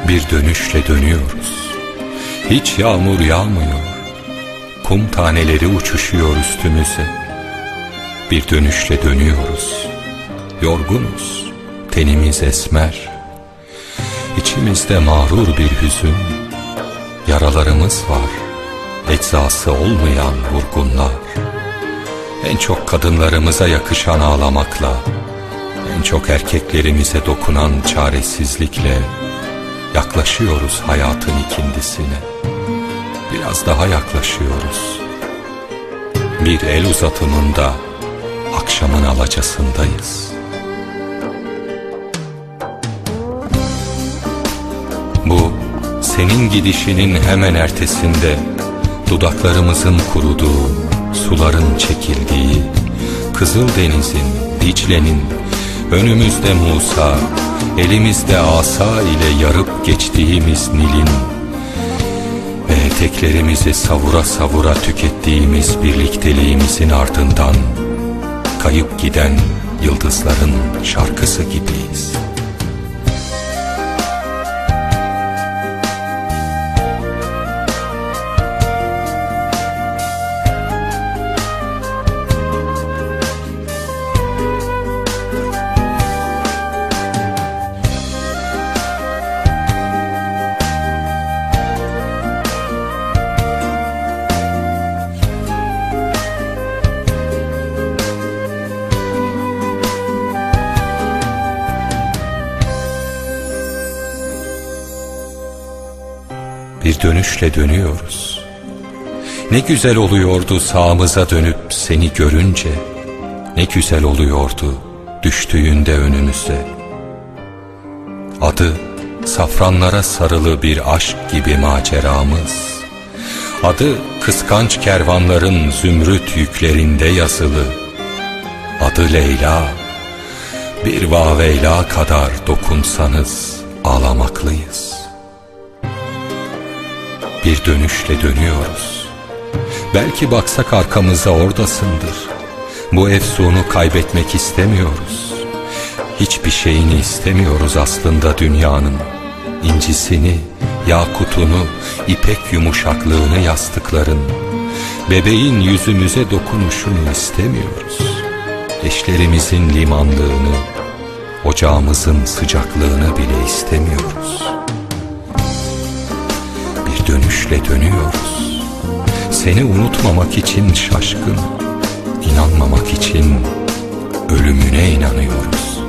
Bir dönüşle dönüyoruz. Hiç yağmur yağmıyor. Kum taneleri uçuşuyor üstümüze. Bir dönüşle dönüyoruz. Yorgunuz, tenimiz esmer. İçimizde mağrur bir hüzün. Yaralarımız var, eczası olmayan vurgunlar. En çok kadınlarımıza yakışan ağlamakla, en çok erkeklerimize dokunan çaresizlikle yaklaşıyoruz hayatın ikindisine. Biraz daha yaklaşıyoruz. Bir el uzatımında akşamın alacasındayız. Bu senin gidişinin hemen ertesinde dudaklarımızın kuruduğu, suların çekildiği, Kızıldeniz'in, Dicle'nin, önümüzde Musa, elimizde asa ile yarıp geçtiğimiz Nil'in ve eteklerimizi savura savura tükettiğimiz birlikteliğimizin ardından kayıp giden yıldızların şarkısı gibiyiz. Bir dönüşle dönüyoruz. Ne güzel oluyordu sağımıza dönüp seni görünce. Ne güzel oluyordu düştüğünde önümüze. Adı safranlara sarılı bir aşk gibi maceramız. Adı kıskanç kervanların zümrüt yüklerinde yazılı. Adı Leyla. Bir vaveyla kadar dokunsanız ağlamaklıyız. Bir dönüşle dönüyoruz. Belki baksak arkamıza oradasındır. Bu efsunu kaybetmek istemiyoruz. Hiçbir şeyini istemiyoruz aslında dünyanın. İncisini, yakutunu, ipek yumuşaklığını yastıkların, bebeğin yüzümüze dokunuşunu istemiyoruz. Eşlerimizin limanlığını, ocağımızın sıcaklığını bile istemiyoruz. Dönüşle dönüyoruz. Seni unutmamak için şaşkın, inanmamak için ölümüne inanıyoruz.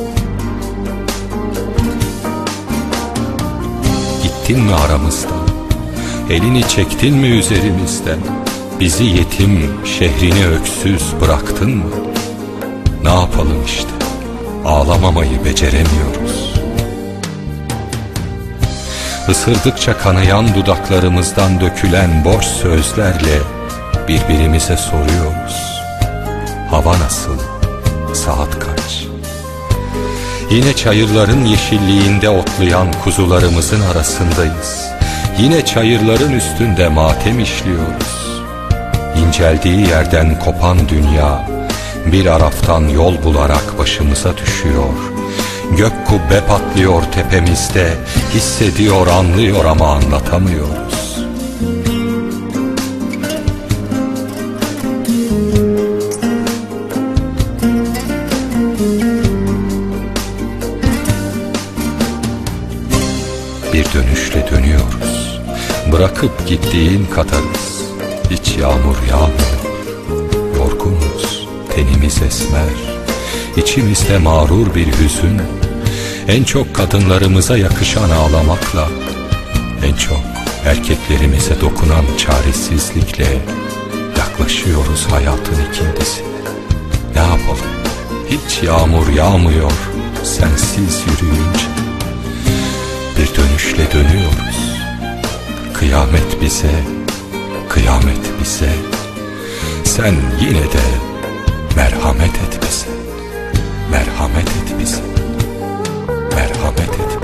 Gittin mi aramızdan? Elini çektin mi üzerimizden? Bizi yetim, şehrini öksüz bıraktın mı? Ne yapalım işte, ağlamamayı beceremiyoruz. Isırdıkça kanayan dudaklarımızdan dökülen boş sözlerle birbirimize soruyoruz. Hava nasıl? Saat kaç? Yine çayırların yeşilliğinde otlayan kuzularımızın arasındayız. Yine çayırların üstünde matem işliyoruz. İnceldiği yerden kopan dünya bir araftan yol bularak başımıza düşüyor. Gök kubbe patlıyor tepemizde, hissediyor, anlıyor ama anlatamıyoruz. Bir dönüşle dönüyoruz. Bırakıp gittiğin kadarız. Hiç yağmur yağmıyor. Yorgunuz, tenimiz esmer. İçimizde mağrur bir hüzün. En çok kadınlarımıza yakışan ağlamakla, en çok erkeklerimize dokunan çaresizlikle yaklaşıyoruz hayatın ikindisine. Ne yapalım? Hiç yağmur yağmıyor sensiz yürüyünce. Bir dönüşle dönüyoruz. Kıyamet bize, kıyamet bize. Sen yine de merhamet et bize. Merhamet et bize. Merhamet et.